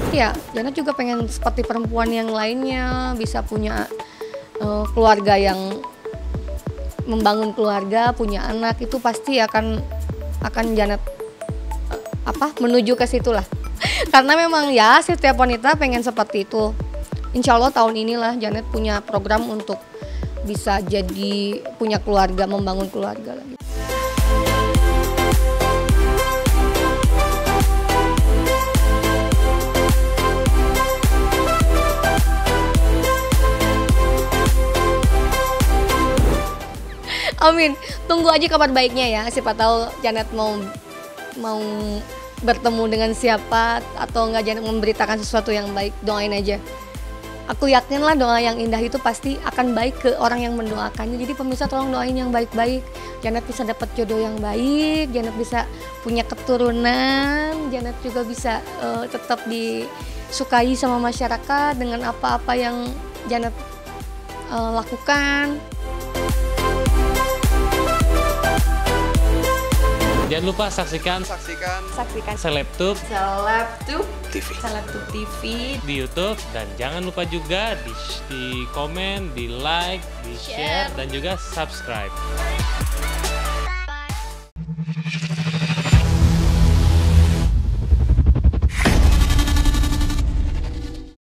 Ya, Janet juga pengen seperti perempuan yang lainnya, bisa punya keluarga yang membangun keluarga, punya anak, itu pasti akan Janet menuju ke situlah. Karena memang ya setiap wanita pengen seperti itu. Insya Allah tahun inilah Janet punya program untuk bisa jadi punya keluarga, membangun keluarga lagi. Amin. Tunggu aja kabar baiknya ya. Siapa tahu Janet mau bertemu dengan siapa atau enggak Janet memberitakan sesuatu yang baik. Doain aja. Aku yakinlah doa yang indah itu pasti akan baik ke orang yang mendoakannya. Jadi pemirsa tolong doain yang baik-baik. Janet bisa dapat jodoh yang baik, Janet bisa punya keturunan, Janet juga bisa tetap disukai sama masyarakat dengan apa-apa yang Janet lakukan. Jangan lupa saksikan Selebtube TV di YouTube, dan jangan lupa juga di komen, di like, di share, dan juga subscribe.